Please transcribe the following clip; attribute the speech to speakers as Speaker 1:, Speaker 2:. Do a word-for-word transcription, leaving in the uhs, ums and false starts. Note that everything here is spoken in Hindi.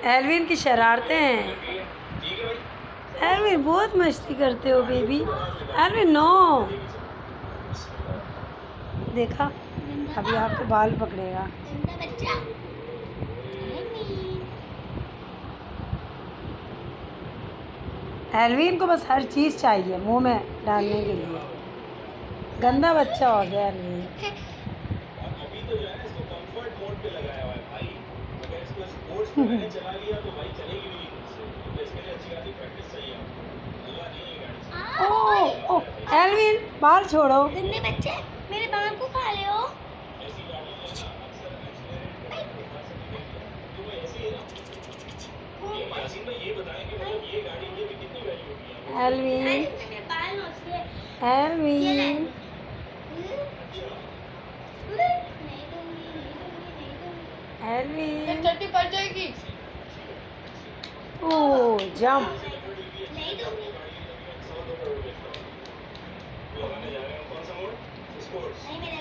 Speaker 1: एल्विन की शरारतें हैं। एल्विन बहुत मस्ती करते हो बेबी। एल्विन नो, देखा अभी आपके बाल पकड़ेगा। एल्विन को बस हर चीज़ चाहिए मुंह में डालने के लिए। गंदा बच्चा हो गया एल्विन।
Speaker 2: अभी तो जो है ना इसको कंफर्ट मोड पे लगाया हुआ है भाई। अगर इसको स्पोर्ट्स पे मैंने चला लिया तो भाई चलेगी भी नहीं मुझसे। तो इसके लिए अच्छी खासी प्रैक्टिस चाहिए आपको। हलवा नहीं है गाड़ी।
Speaker 1: ओह ओह एल्विन बाल छोड़ो।
Speaker 3: गंदे बच्चे मेरे बाल को खा ले हो।
Speaker 2: ऐसी गाड़ियों में ना अक्सर एक्सीलरेट दिखा सकते हैं। तो वो ऐसी है ना। ये यासीन भाई ये बताएं कि मतलब ये गाड़ी की भी कितनी वैल्यू होगी है?
Speaker 1: एल्विन
Speaker 3: मेरे बाल नोच लिए।
Speaker 1: एल्विन एल्विन
Speaker 3: चट्टी पड़ जाएगी।
Speaker 1: Oh jump.
Speaker 3: नहीं दूंगी।
Speaker 2: लगाने जा रहे हैं कौन सा मोड? स्पोर्ट्स।
Speaker 3: नहीं मेरे